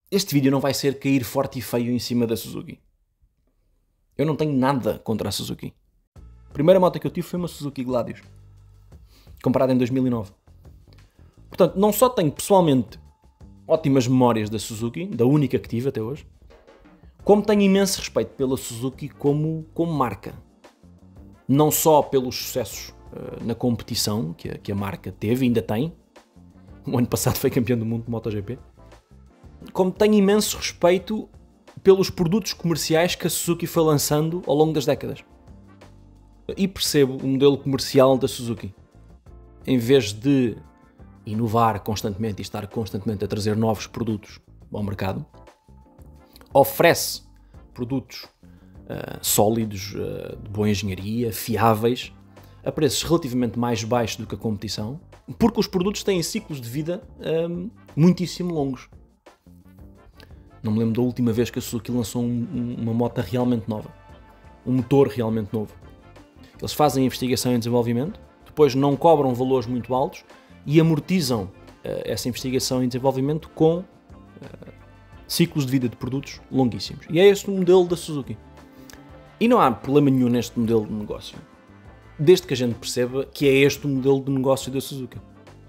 Este vídeo não vai ser cair forte e feio em cima da Suzuki. Eu não tenho nada contra a Suzuki. A primeira moto que eu tive foi uma Suzuki Gladius, comprada em 2009. Portanto, não só tenho pessoalmente ótimas memórias da Suzuki, da única que tive até hoje, como tenho imenso respeito pela Suzuki como marca. Não só pelos sucessos na competição que a marca teve e ainda tem. O ano passado foi campeão do mundo de MotoGP. Como tenho imenso respeito pelos produtos comerciais que a Suzuki foi lançando ao longo das décadas. E percebo o modelo comercial da Suzuki. Em vez de inovar constantemente e estar constantemente a trazer novos produtos ao mercado, oferece produtos sólidos, de boa engenharia, fiáveis, a preços relativamente mais baixos do que a competição, porque os produtos têm ciclos de vida muitíssimo longos. Não me lembro da última vez que a Suzuki lançou uma moto realmente nova. Um motor realmente novo. Eles fazem investigação e desenvolvimento, depois não cobram valores muito altos e amortizam essa investigação e desenvolvimento com ciclos de vida de produtos longuíssimos. E é este o modelo da Suzuki. E não há problema nenhum neste modelo de negócio, desde que a gente perceba que é este o modelo de negócio da Suzuki.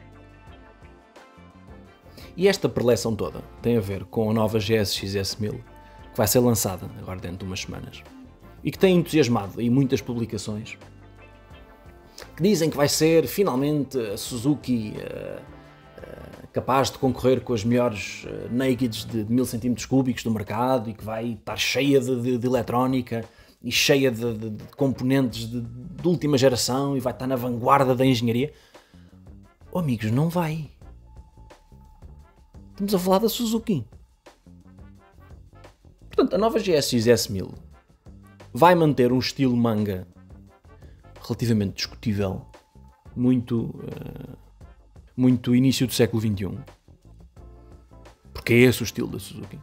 E esta preleção toda tem a ver com a nova GSX S1000, que vai ser lançada agora dentro de umas semanas, e que tem entusiasmado em muitas publicações, que dizem que vai ser finalmente a Suzuki capaz de concorrer com as melhores nakeds de 1000 cm3 do mercado e que vai estar cheia de eletrónica e cheia de componentes de última geração e vai estar na vanguarda da engenharia. Oh, amigos, não vai. Estamos a falar da Suzuki. Portanto, a nova GSX S1000 vai manter um estilo manga relativamente discutível, muito início do século XXI. Porque é esse o estilo da Suzuki.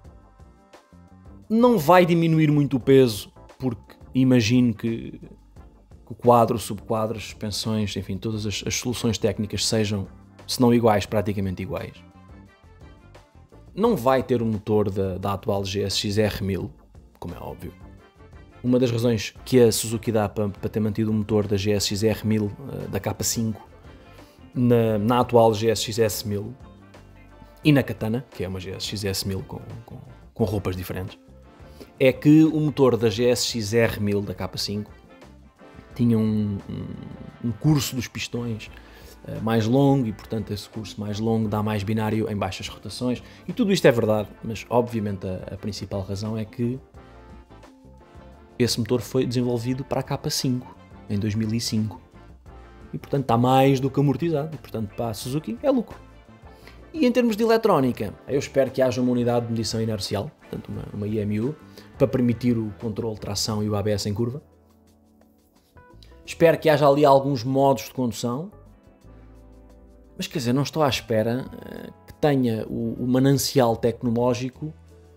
Não vai diminuir muito o peso, porque imagino que o quadro, subquadros, suspensões, enfim, todas as soluções técnicas sejam, se não iguais, praticamente iguais. Não vai ter o motor da atual GSX R1000, como é óbvio. Uma das razões que a Suzuki dá para ter mantido o motor da GSX R1000, da K5, na atual GSX S1000 e na Katana, que é uma GSX S1000 com roupas diferentes, é que o motor da GSX R1000 da K5 tinha um curso dos pistões mais longo e, portanto, esse curso mais longo dá mais binário em baixas rotações. E tudo isto é verdade, mas obviamente a principal razão é que esse motor foi desenvolvido para a K5 em 2005 e, portanto, está mais do que amortizado e, portanto, para a Suzuki é lucro. E em termos de eletrónica, eu espero que haja uma unidade de medição inercial, portanto uma IMU, para permitir o controle de tração e o ABS em curva. Espero que haja ali alguns modos de condução, mas quer dizer, não estou à espera que tenha o manancial tecnológico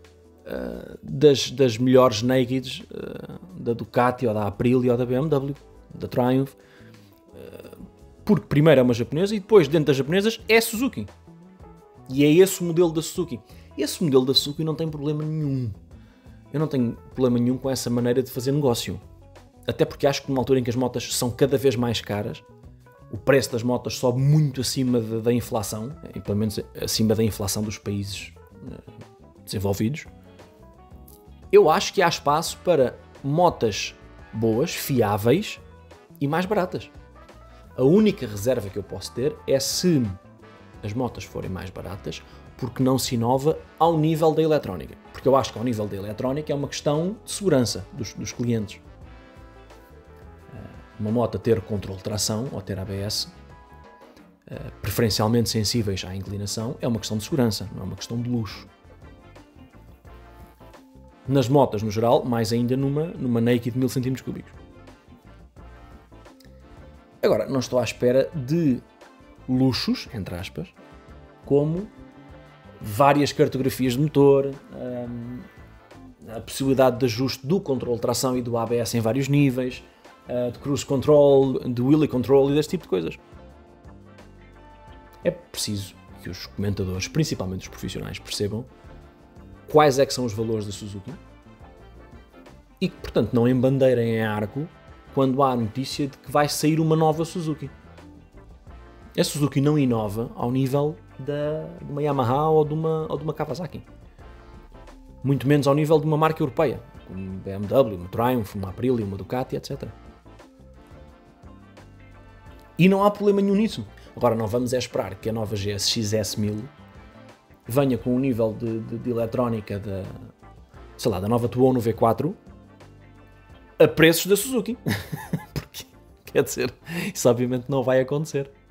das melhores nakeds da Ducati ou da Aprilia ou da BMW, da Triumph, porque primeiro é uma japonesa e depois dentro das japonesas é Suzuki. E é esse o modelo da Suzuki. Esse modelo da Suzuki não tem problema nenhum. Eu não tenho problema nenhum com essa maneira de fazer negócio. Até porque acho que numa altura em que as motas são cada vez mais caras, o preço das motas sobe muito acima da inflação, pelo menos acima da inflação dos países desenvolvidos. Eu acho que há espaço para motas boas, fiáveis e mais baratas. A única reserva que eu posso ter é se as motas forem mais baratas, porque não se inova ao nível da eletrónica. Porque eu acho que ao nível da eletrónica é uma questão de segurança dos clientes. Uma moto a ter controle de tração ou ter ABS, preferencialmente sensíveis à inclinação, é uma questão de segurança, não é uma questão de luxo. Nas motas, no geral, mais ainda numa naked de 1000 cm3. Agora, não estou à espera de luxos, entre aspas, como várias cartografias de motor, a possibilidade de ajuste do controle de tração e do ABS em vários níveis, de cruise control, de wheelie control e desse tipo de coisas. É preciso que os comentadores, principalmente os profissionais, percebam quais é que são os valores da Suzuki e que, portanto, não embandeirem em arco quando há a notícia de que vai sair uma nova Suzuki. A Suzuki não inova ao nível de uma Yamaha ou de uma Kawasaki. Muito menos ao nível de uma marca europeia, como uma BMW, uma Triumph, uma Aprilia, uma Ducati, etc. E não há problema nenhum nisso. Agora, não vamos esperar que a nova GSX S1000 venha com um nível de eletrónica da nova Tuono V4 a preços da Suzuki. Porque, quer dizer, isso obviamente não vai acontecer.